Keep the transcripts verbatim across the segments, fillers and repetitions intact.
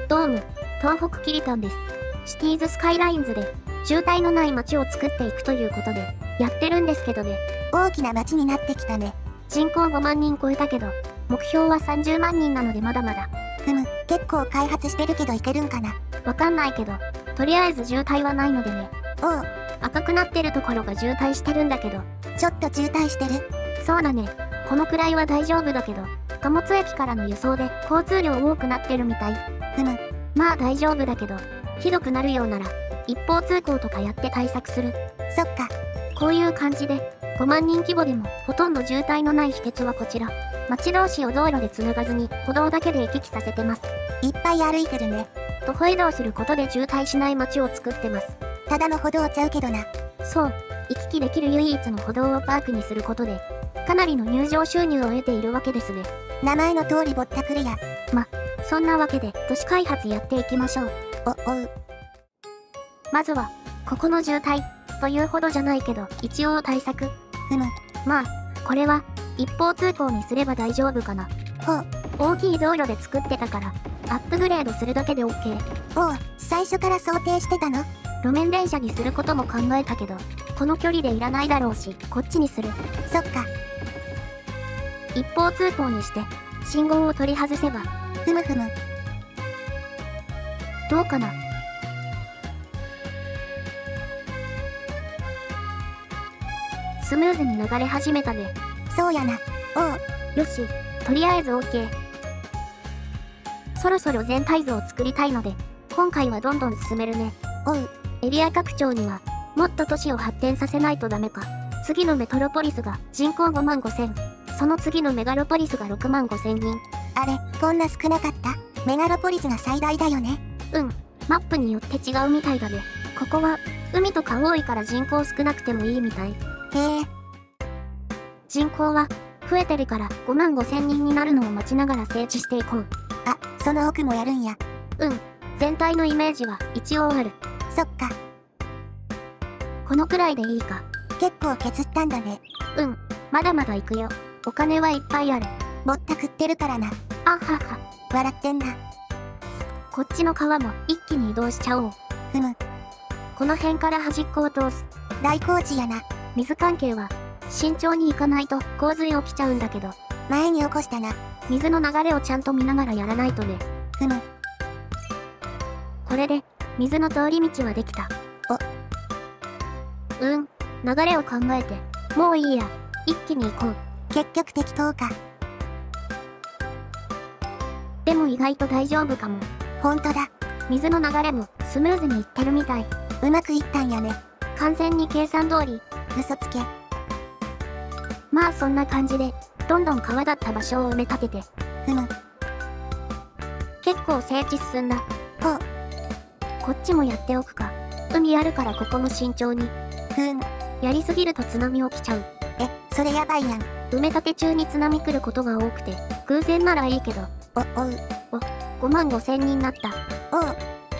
どうも、東北キリタンです。シティーズスカイラインズで渋滞のない街を作っていくということでやってるんですけどね。 大きな街になってきたね。 人口ごまんにん超えたけど、目標はさんじゅうまんにんなのでまだまだ。 ふむ、結構開発してるけどいけるんかな。 わかんないけど、とりあえず渋滞はないのでね。 おう、 赤くなってるところが渋滞してるんだけど。 ちょっと渋滞してる。 そうだね。このくらいは大丈夫だけど、貨物駅からの輸送で交通量多くなってるみたい。 ふむ。 まあ大丈夫だけど、ひどくなるようなら、一方通行とかやって対策する。 そっか。 こういう感じで、ごまんにん規模でもほとんど渋滞のない秘訣はこちら。街同士を道路で繋がずに歩道だけで行き来させてます。 いっぱい歩いてるね。 徒歩移動することで渋滞しない街を作ってます。 ただの歩道ちゃうけどな。 そう、行き来できる唯一の歩道をパークにすることで、かなりの入場収入を得ているわけですね。 名前の通りぼったくりや。 ま、そんなわけで都市開発やっていきましょう。 お、おう。 まずは、ここの渋滞、というほどじゃないけど、一応対策。 ふむ。 まあ、これは、一方通行にすれば大丈夫かな。 ほう。 大きい道路で作ってたから、アップグレードするだけで OK。 おう、最初から想定してたの？ 路面電車にすることも考えたけど、この距離でいらないだろうし、こっちにする。 そっか。 一方通行にして、信号を取り外せば。 ふむふむ。 どうかな。スムーズに流れ始めたね。 そうやな。おう。 よし、とりあえず OK。そろそろ全体図を作りたいので、今回はどんどん進めるね。 おう。 エリア拡張には、もっと都市を発展させないとダメか。次のメトロポリスが人口ごまんごせん。その次のメガロポリスがろくまんごせんにん。 あれ、こんな少なかった？メガロポリスが最大だよね。 うん、マップによって違うみたいだね。ここは、海とか多いから人口少なくてもいいみたい。 へえ。 人口は、増えてるからごまんごせんにんになるのを待ちながら整地していこう。 あ、その奥もやるんや。 うん、全体のイメージは一応ある。 そっか。 このくらいでいいか。 結構削ったんだね。 うん、まだまだ行くよ。お金はいっぱいある。 ぼったくってるからな。 あはは。 笑ってんな。 こっちの川も一気に移動しちゃおう。 ふむ。 この辺から端っこを通す。 大工事やな。 水関係は慎重に行かないと洪水起きちゃうんだけど。 前に起こしたな。 水の流れをちゃんと見ながらやらないとね。 ふむ。 これで水の通り道はできた。お。うん、流れを考えて。もういいや。一気に行こう。 結局適当か。 でも意外と大丈夫かも。 ほんとだ。 水の流れもスムーズにいってるみたい。 うまくいったんやね。 完全に計算通り。 嘘つけ。 まあそんな感じで、どんどん川だった場所を埋め立てて。 ふむ。 結構整地進んだ。 ほう。 こっちもやっておくか。海あるからここも慎重に。 ふーん。 やりすぎると津波起きちゃう。 え、それやばいやん。 埋め立て中に津波来ることが多くて、偶然ならいいけど。 お、おう。 お、ごまんごせんにんになった。 おう。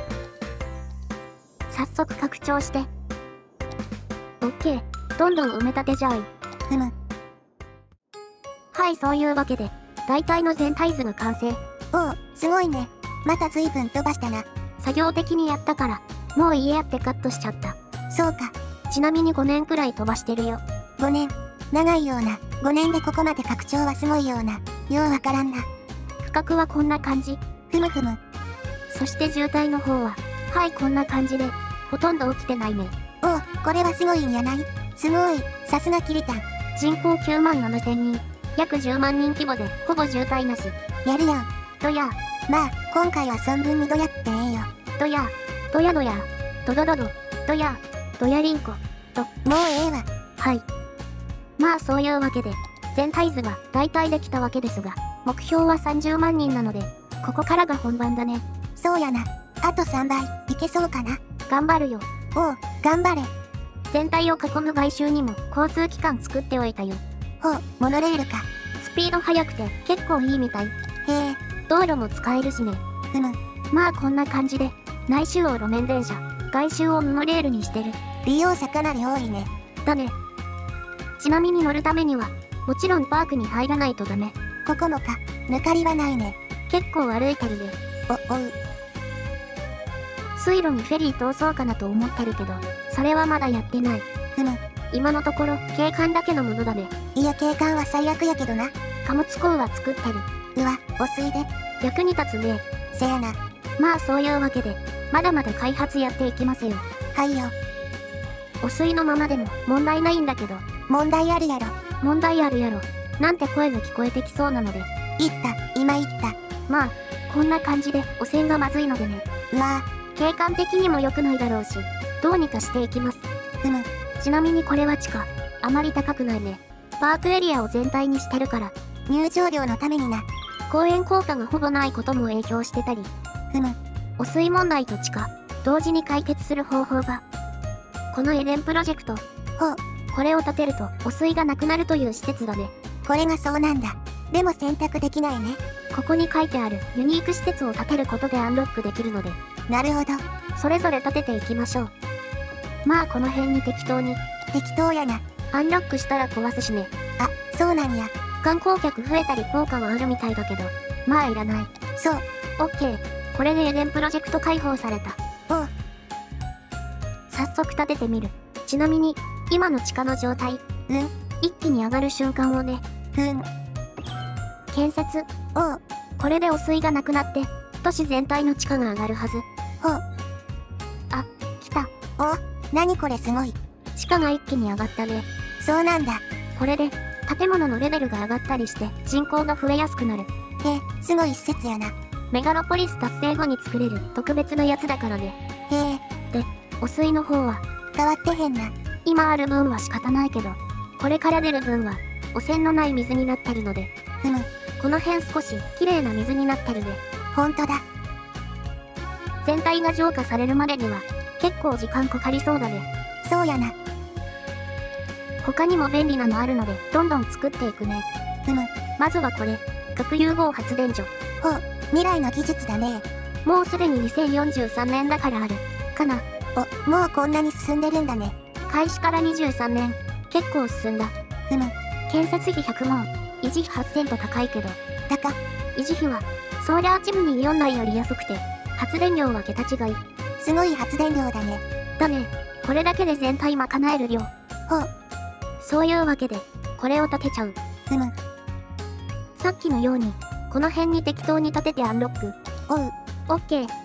早速拡張して。オッケー。どんどん埋め立てじゃい。 ふむ。 はい、そういうわけで、大体の全体図が完成。 おう、すごいね。また随分飛ばしたな。 作業的にやったから、もういいやってカットしちゃった。 そうか。 ちなみにごねんくらい飛ばしてるよ。 ごねん。長いような。ごねんでここまで拡張はすごいような。ようわからんな。 区画はこんな感じ。 ふむふむ。 そして渋滞の方は、はいこんな感じで、ほとんど起きてないね。 おう、これはすごいんやない？すごい。さすがキリタン。 人口きゅうまんななせんにん。約じゅうまんにん規模で、ほぼ渋滞なし。 やるやん。 どや。 まあ、今回は存分にどやってええよ。 どや。どやどや。どどどど。どや。どやりんこ。と。 もうええわ。 はい。まあそういうわけで、全体図が大体できたわけですが、目標はさんじゅうまんにんなので、ここからが本番だね。 そうやな。あとさんばい、いけそうかな。 頑張るよ。 おう、頑張れ。 全体を囲む外周にも交通機関作っておいたよ。 ほう、モノレールか。 スピード速くて結構いいみたい。 へえ。 道路も使えるしね。 ふむ。 まあこんな感じで、内周を路面電車、外周をモノレールにしてる。 利用者かなり多いね。 だね。ちなみに乗るためには、もちろんパークに入らないとダメ。 ここもか、抜かりはないね。 結構歩いてるね。 お、おう。 水路にフェリー通そうかなと思ってるけど、それはまだやってない。 ふむ。 今のところ、景観だけのものだね。 いや、景観は最悪やけどな。 貨物港は作ってる。 うわ、汚水で。 役に立つね。 せやな。 まあそういうわけで、まだまだ開発やっていきますよ。 はいよ。 汚水のままでも問題ないんだけど。 問題あるやろ。 問題あるやろ。なんて声が聞こえてきそうなので。 言った、今言った。 まあ、こんな感じで汚染がまずいのでね。 うわぁ。景観的にも良くないだろうし、どうにかしていきます。 ふむ。 ちなみにこれは地価。あまり高くないね。パークエリアを全体にしてるから。 入場料のためにな。 公園効果がほぼないことも影響してたり。 ふむ。 汚水問題と地価、同時に解決する方法が。このエデンプロジェクト。 ほう。 これを建てると汚水がなくなるという施設だね。 これがそうなんだ。でも選択できないね。 ここに書いてあるユニーク施設を建てることでアンロックできるので。 なるほど。 それぞれ建てていきましょう。まあこの辺に適当に。 適当やな。 アンロックしたら壊すしね。 あ、そうなんや。 観光客増えたり効果はあるみたいだけど、まあいらない。 そう。 オッケー。これでエデンプロジェクト開放された。 おう。 早速建ててみる。ちなみに、今の地下の状態。 うん。 一気に上がる瞬間をね。 ふん。 建設。 おう。 これで汚水がなくなって、都市全体の地価が上がるはず。 ほう。 あ、来た。 お、なにこれすごい。 地価が一気に上がったね。 そうなんだ。 これで、建物のレベルが上がったりして、人口が増えやすくなる。 へえ、すごい施設やな。 メガロポリス達成後に作れる特別なやつだからね。 へえ。 で、汚水の方は、 変わってへんな。 今ある分は仕方ないけど、これから出る分は、汚染のない水になってるので。 ふむ。 この辺少し、綺麗な水になってるね。 ほんとだ。 全体が浄化されるまでには、結構時間かかりそうだね。 そうやな。 他にも便利なのあるので、どんどん作っていくね。 ふむ。 まずはこれ、核融合発電所。 ほう、未来の技術だね。 もうすでににせんよんじゅうさんねんだからある。かな。 お、もうこんなに進んでるんだね。 開始からにじゅうさんねん。結構進んだ。 ふむ。 建設費ひゃくまん。維持費はっせんと高いけど。 高。 維持費は、ソーラーチムニーよんだいより安くて、発電量は桁違い。 すごい発電量だね。 だね。これだけで全体賄える量。 ほう。 そういうわけで、これを建てちゃう。 ふむ。 さっきのように、この辺に適当に建ててアンロック。 おう。 オッケー。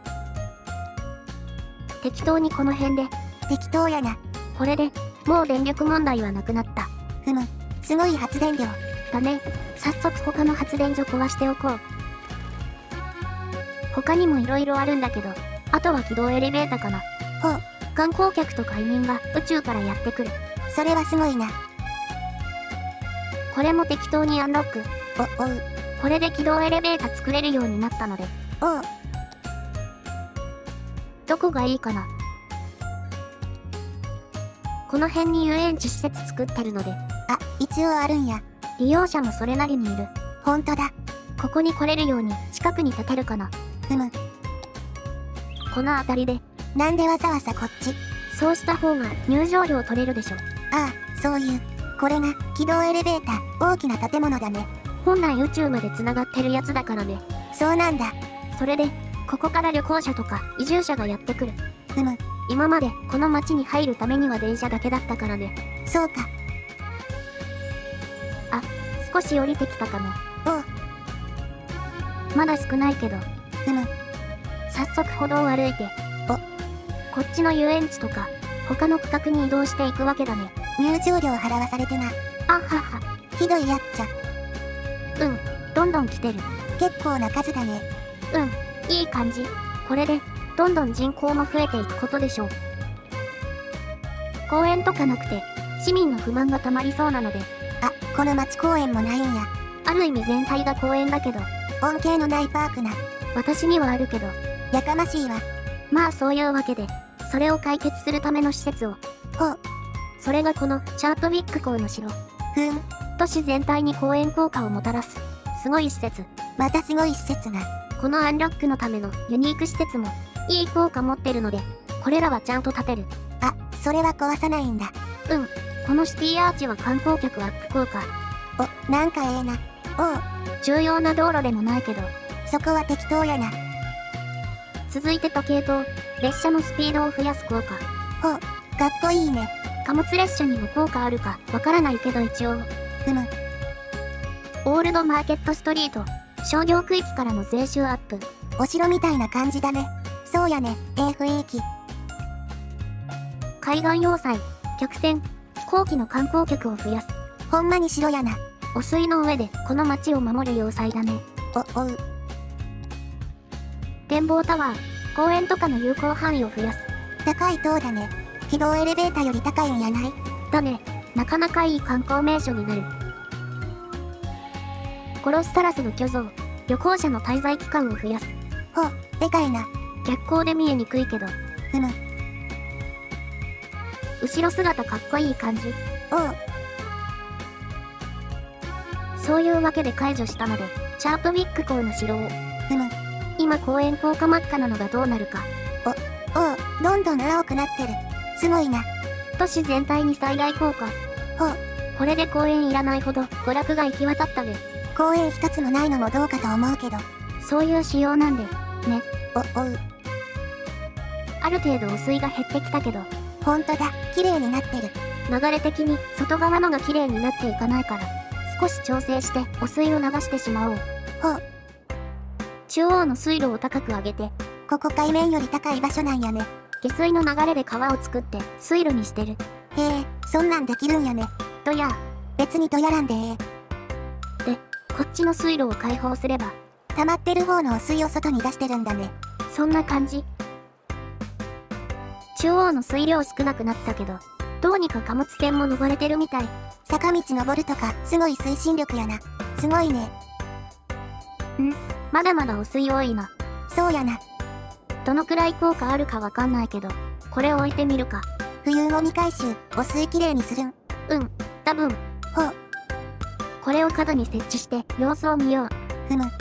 適当にこの辺で。 適当やな。 これで、もう電力問題はなくなった。 ふむ。すごい発電量。 だね。早速他の発電所壊しておこう。他にも色々あるんだけど、あとは軌道エレベータかな。 ほう。 観光客とか移民が宇宙からやってくる。 それはすごいな。 これも適当にアンロック。 お、おう。 これで軌道エレベータ作れるようになったので。 おう。 どこがいいかな。この辺に遊園地施設作ってるので。 あ、一応あるんや。 利用者もそれなりにいる。 ほんとだ。 ここに来れるように近くに建てるかな。 ふむ。この辺りで。 なんでわざわざこっち？ そうした方が入場料取れるでしょ。 ああ、そういう。これが軌道エレベーター、大きな建物だね。 本来宇宙まで繋がってるやつだからね。 そうなんだ。 それで、ここから旅行者とか移住者がやってくる。 ふむ。 今までこの町に入るためには電車だけだったからね。 そうか。 あ、少し降りてきたかも。 おう。 まだ少ないけど。 ふむ。 早速歩道を歩いて。 お。 こっちの遊園地とか、他の区画に移動していくわけだね。 入場料払わされてな。 あはは。 ひどいやっちゃ。 うん、どんどん来てる。 結構な数だね。 うん、いい感じ。これで、どんどん人口も増えていくことでしょう。公園とかなくて、市民の不満が溜まりそうなので。 あ、この町公園もないんや。 ある意味全体が公園だけど。 恩恵のないパークな。 私にはあるけど。 やかましいわ。 まあそういうわけで、それを解決するための施設を。 ほう。 それがこのチャートウィック港の城。 ふん。 都市全体に公園効果をもたらす。すごい施設。 またすごい施設が。 このアンロックのためのユニーク施設も、いい効果持ってるので、これらはちゃんと建てる。 あ、それは壊さないんだ。 うん。このシティアーチは観光客アップ効果。 お、なんかええな。おう。 重要な道路でもないけど。 そこは適当やな。 続いて時計と、列車のスピードを増やす効果。 ほう、かっこいいね。 貨物列車にも効果あるかわからないけど一応。 ふむ。 オールドマーケットストリート、商業区域からの税収アップ。 お城みたいな感じだね。そうやね、ええ雰囲気。 海岸要塞、客船、飛行機の観光客を増やす。 ほんまに城やな。 汚水の上でこの町を守る要塞だね。 お、おう。 展望タワー、公園とかの有効範囲を増やす。 高い塔だね。軌道エレベーターより高いんやない？ だね、なかなかいい観光名所になる。コロッサラスの巨像、旅行者の滞在期間を増やす。 ほう、でかいな。 逆光で見えにくいけど。 ふむ。 後ろ姿かっこいい感じ。 おう。 そういうわけで解除したので、シャープウィック港の城を。 ふむ。 今公園効果真っ赤なのがどうなるか。 お、おう、どんどん青くなってる。すごいな。 都市全体に最大効果。 ほう。 これで公園いらないほど娯楽が行き渡ったね。 公園一つもないのもどうかと思うけど。 そういう仕様なんで、ね。 お、おう。 ある程度汚水が減ってきたけど、 ほんとだ、綺麗になってる。 流れ的に外側のが綺麗になっていかないから、少し調整して汚水を流してしまおう。 ほう。 中央の水路を高く上げて、 ここ海面より高い場所なんやね。 下水の流れで川を作って水路にしてる。 へえ、そんなんできるんやね。 とや、 別にとやらんでええ。 で、こっちの水路を開放すれば、 溜まってる方の汚水を外に出してるんだね。 そんな感じ。中央の水量少なくなったけど、どうにか貨物船も登れてるみたい。 坂道登るとか、すごい推進力やな。すごいね。 ん？まだまだ汚水多いな。 そうやな。 どのくらい効果あるかわかんないけど、これ置いてみるか。 冬ゴミ回収、汚水きれいにするん。 うん、多分。 ほう。 これを角に設置して様子を見よう。 ふむ。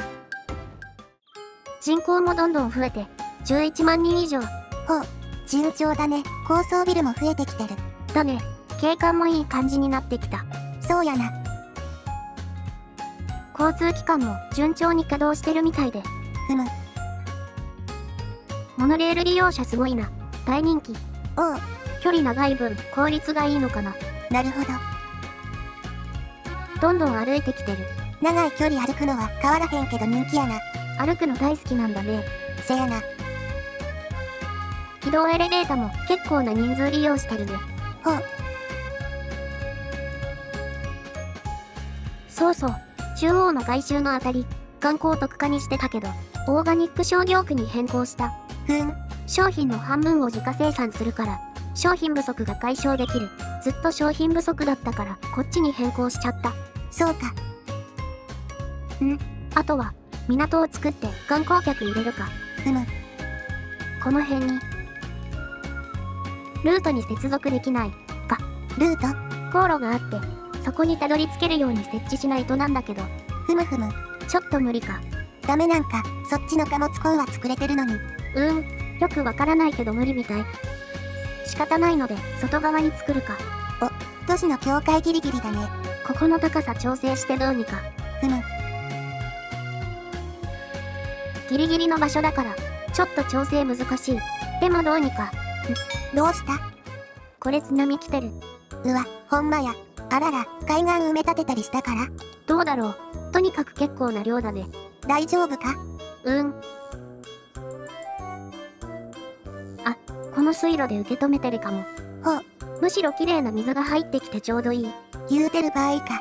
人口もどんどん増えて、じゅういちまんにん以上。 ほう。順調だね。高層ビルも増えてきてる。 だね、景観もいい感じになってきた。 そうやな。 交通機関も順調に稼働してるみたいで。 ふむ。 モノレール利用者すごいな。大人気。 おう。 距離長い分、効率がいいのかな。 なるほど。 どんどん歩いてきてる。 長い距離歩くのは変わらへんけど人気やな。 歩くの大好きなんだね。 せやな。 軌道エレベーターも結構な人数利用してるね。 ほう。 そうそう。中央の外周のあたり、観光特化にしてたけど、オーガニック商業区に変更した。 ふん。 商品の半分を自家生産するから、商品不足が解消できる。ずっと商品不足だったから、こっちに変更しちゃった。 そうか。 ん？あとは、港を作って観光客入れるか。 ふむ。 この辺に。ルートに接続できない。か。 ルート？ 航路があって、そこにたどり着けるように設置しないとなんだけど。 ふむふむ。 ちょっと無理か。 ダメなんか、そっちの貨物港は作れてるのに。 うーん、よくわからないけど無理みたい。仕方ないので、外側に作るか。 お、都市の境界ギリギリだね。 ここの高さ調整してどうにか。 ふむ。 ギリギリの場所だから、ちょっと調整難しい。でもどうにか。 ん、どうした？ これ津波来てる。 うわ、ほんまや。あらら、海岸埋め立てたりしたから？ どうだろう。とにかく結構な量だね。 大丈夫か？ うーん。あ、この水路で受け止めてるかも。 ほう。 むしろ綺麗な水が入ってきてちょうどいい。 言うてる場合か。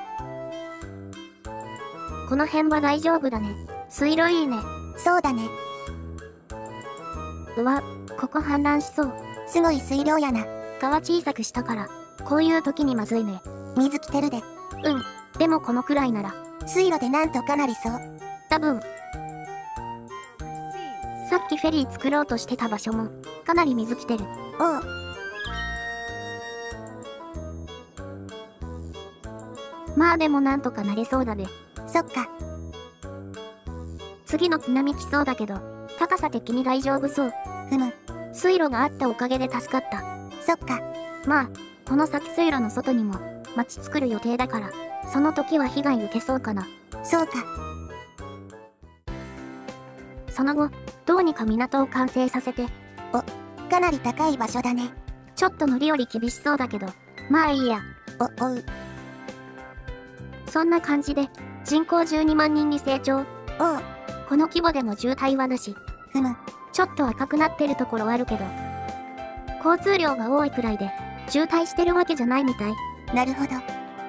この辺は大丈夫だね。水路いいね。 そうだね。 うわ、ここ氾濫しそう。 すごい水量やな。 川小さくしたから、こういう時にまずいね。 水来てるで。 うん。でもこのくらいなら。 水路でなんとかなりそう。 多分。さっきフェリー作ろうとしてた場所も、かなり水来てる。 おう。 まあでもなんとかなれそうだね。 そっか。 次の津波来そうだけど、高さ的に大丈夫そう。 ふむ。 水路があったおかげで助かった。 そっか。 まあ、この先水路の外にも、町作る予定だから、その時は被害受けそうかな。 そうか。 その後、 どうにか港を完成させて。 かなり高い場所だね。 ちょっと乗り降り厳しそうだけど、まあいいや。 お、おう。 そんな感じで、人口じゅうにまんにんに成長。 おう。 この規模でも渋滞はなし。 ふむ。 ちょっと赤くなってるところはあるけど、交通量が多いくらいで、渋滞してるわけじゃないみたい。 なるほど。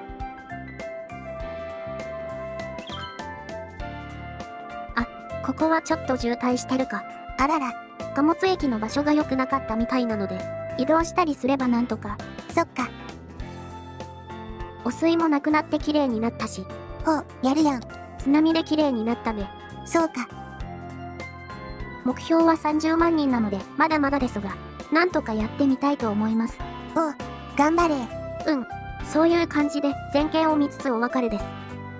あ、ここはちょっと渋滞してるか。 あらら。 貨物駅の場所が良くなかったみたいなので、移動したりすればなんとか。 そっか。 汚水もなくなって綺麗になったし。 ほう、やるやん。 津波で綺麗になったね。 そうか。 目標はさんじゅうまんにんなので、まだまだですが、なんとかやってみたいと思います。 おう、頑張れ。 うん、そういう感じで全景を見つつお別れです。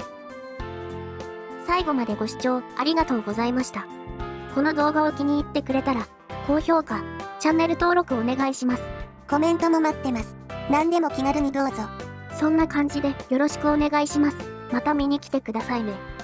最後までご視聴ありがとうございました。この動画を気に入ってくれたら、高評価、チャンネル登録お願いします。 コメントも待ってます。何でも気軽にどうぞ。 そんな感じでよろしくお願いします。また見に来てくださいね。